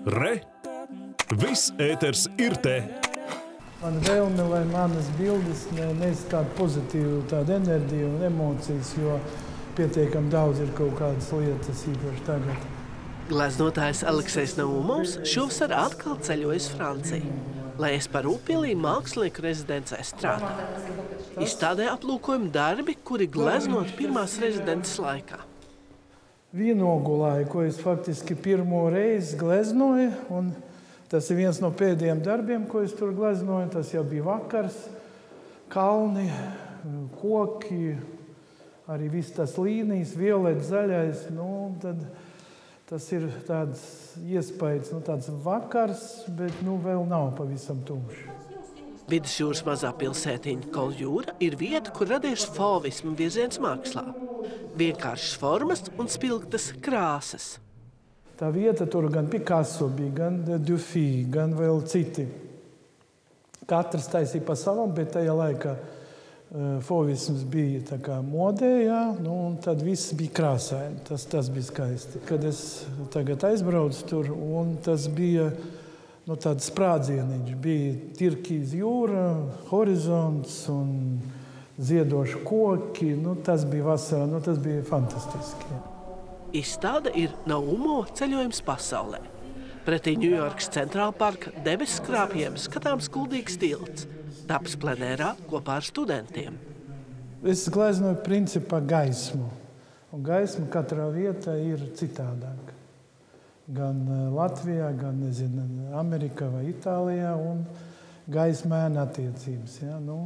Re! Viss ēters ir te! Man vēlme, lai manas bildes nes kādu pozitīvu tādu enerģiju un emocijas, jo pietiekami daudz ir kaut kādas lietas, īpaši tagad. Gleznotājs Aleksejs Naumovs šovasar atkal ceļojas Franciju, lai Esparūpilī mākslinieku rezidencē strādā. Izstādē aplūkojam darbi, kuri gleznot pirmās rezidences laikā. Vienogulāju, ko es faktiski pirmo reizi gleznoju, un tas ir viens no pēdējiem darbiem, ko es tur gleznoju. Tas jau bija vakars, kalni, koki, arī viss tas līnijas, violets, zaļais. Tad tas ir tāds iespējas, tāds vakars, bet vēl nav pavisam tumšs. Vidusjūras mazā pilsētiņa Koljūra ir vieta, kur radies fauvisma virziens mākslā. Vienkāršas formas un spilgtas krāsas. Tā vieta tur gan Picasso bija, gan Dufy, gan vēl citi. Katrs taisīja pa savam, bet tajā laikā fauvisms bija tā kā modē, un tad viss bija krāsaini. Tas bija skaisti. Kad es tagad aizbraucu tur, un tas bija tāds sprādzieniņš. Bija Tirkijas jūra, horizonts un ziedoši koki. Tas bija vasarā, tas bija fantastiski. Izstāde ir Naumovo ceļojums pasaulē. Pretī Ņujorkas Centrāla parka debesu skrāpjiem skatāms kuldīgs tilts, taps plenērā kopā ar studentiem. Es gleznoju principā gaismu. Un gaisma katrā vietā ir citādāk. Gan Latvijā, gan Amerikā vai Itālijā, un gaisma ēna attiecības.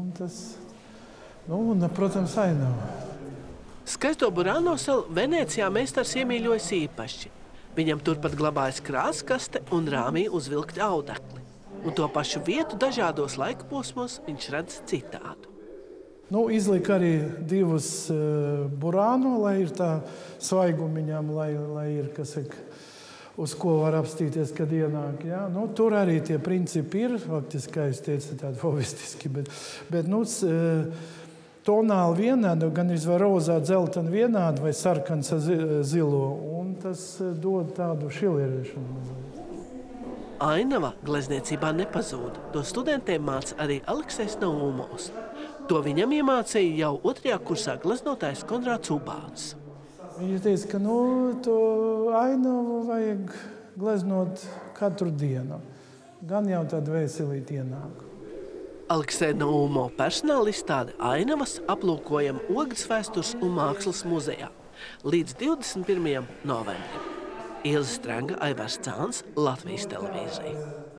Protams, ainava. Skaisto Burano salu Venecijā meistars iemīļojas īpaši. Viņam turpat glabājas krāskaste un rāmī uzvilkti audekli. Un to pašu vietu dažādos laika posmos viņš redz citādu. Izlika arī divus Burano, lai ir tā svaigumiņām, lai ir, uz ko var apstīties, kad ienāk. Tur arī tie principi ir, faktiski, kā es teicu, tādi fauvistiski, bet tonāli vienādi, gan izvar rozā, dzelteni vienādi vai sarkans ar zilo, un tas dod tādu šilierēšanu. Ainava glezniecībā nepazūd. To studentiem māca arī Aleksejs Naumovs. To viņam iemācīja jau 2. kursā gleznotājs Konrāds Ubāns. Viņš teica, ka to ainavu vajag gleznot katru dienu. Gan jau tādu veselīti ienāk. Aleksejs Naumovs personāla izstāde Ainavas aplūkojam Ogres vēstures un mākslas muzejā līdz 21. novembrim. Ilze Strenga, Aivars Cāns, Latvijas televīzija.